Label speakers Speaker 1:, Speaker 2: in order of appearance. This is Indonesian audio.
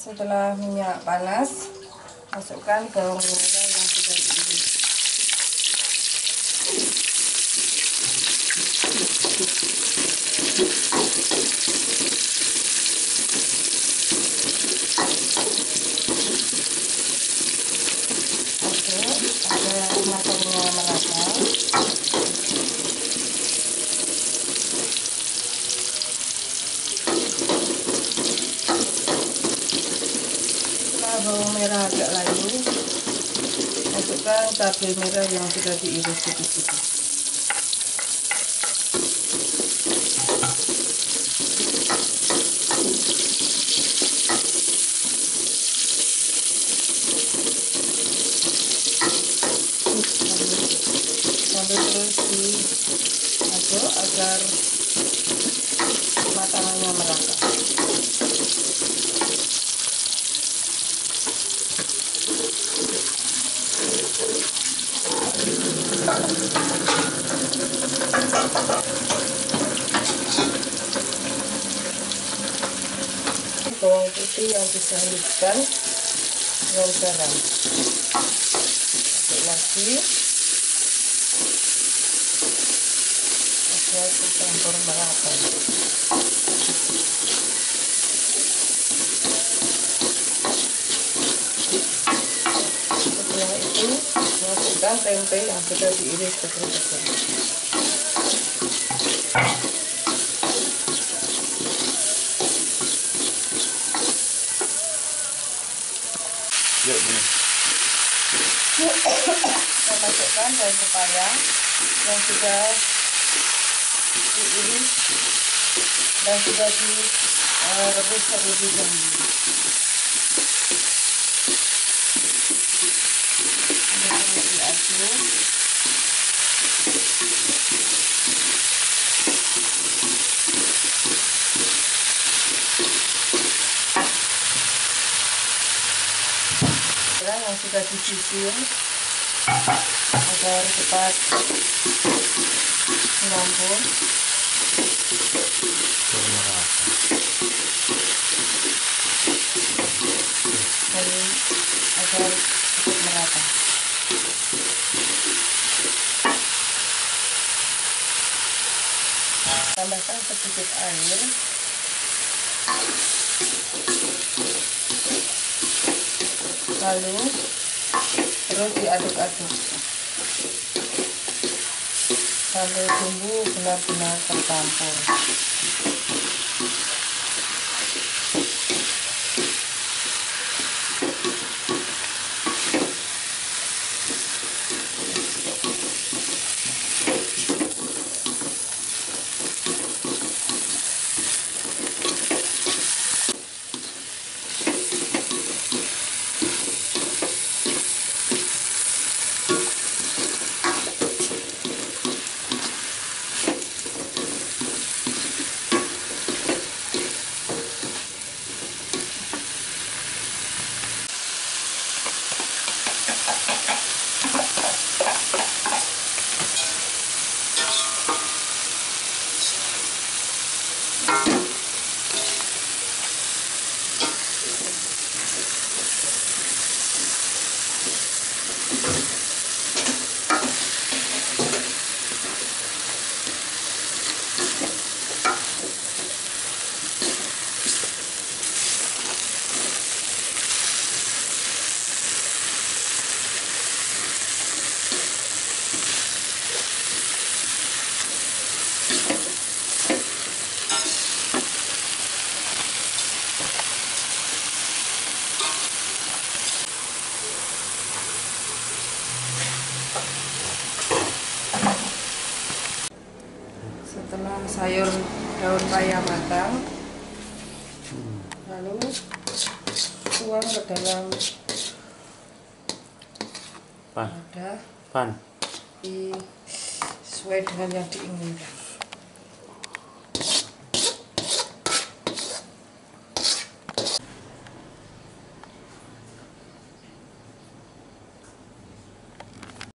Speaker 1: Setelah minyak panas, masukkan bawang merah yang sudah diiris. Aduk agar matangnya merata. Bawang merah agak layu, masukkan cabai merah yang sudah diiris tipis-tipis. Sambil terus diaduk agar matangannya merata. Bawang putih yang dihaluskan dengan garam, masuk lagi agar tercampur merata. Setelah itu masukkan tempe yang sudah diiris kecil-kecil. Kita masukkan daun pepaya yang sudah diiris dan sudah direbus terlebih dahulu. Terus diaduk. Yang sudah disisir agar cepat mencampur. Dan agar cepat merata. Tambahkan sedikit air. Lalu terus diaduk-aduk sampai bumbu benar-benar tercampur. Setelah sayur daun paya matang, lalu tuang ke dalam wadah sesuai dengan yang diinginkan.